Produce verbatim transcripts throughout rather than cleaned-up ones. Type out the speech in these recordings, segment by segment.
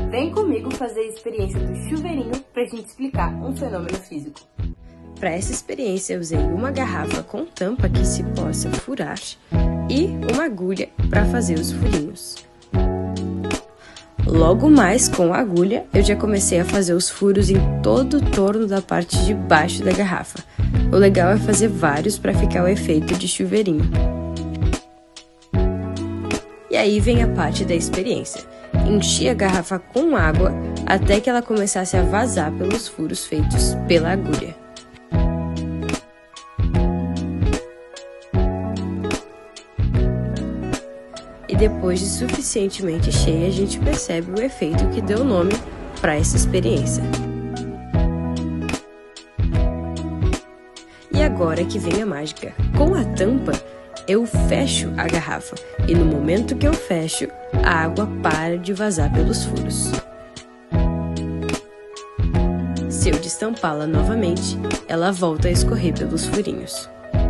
Vem comigo fazer a experiência do chuveirinho para a gente explicar um fenômeno físico. Para essa experiência, eu usei uma garrafa com tampa que se possa furar e uma agulha para fazer os furinhos. Logo mais, com a agulha, eu já comecei a fazer os furos em todo o torno da parte de baixo da garrafa. O legal é fazer vários para ficar o efeito de chuveirinho. E aí vem a parte da experiência. Enchi a garrafa com água até que ela começasse a vazar pelos furos feitos pela agulha. E depois de suficientemente cheia, a gente percebe o efeito que deu nome para essa experiência. E agora que vem a mágica. Com a tampa, eu fecho a garrafa e no momento que eu fecho, a água para de vazar pelos furos. Se eu destampá-la novamente, ela volta a escorrer pelos furinhos.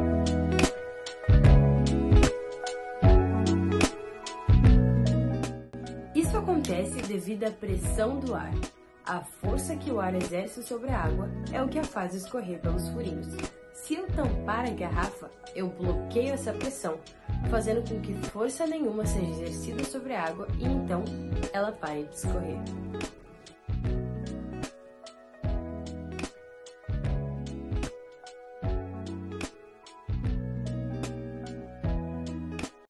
Isso acontece devido à pressão do ar. A força que o ar exerce sobre a água é o que a faz escorrer pelos furinhos. Se eu tampar a garrafa, eu bloqueio essa pressão, fazendo com que força nenhuma seja exercida sobre a água e então ela pare de escorrer.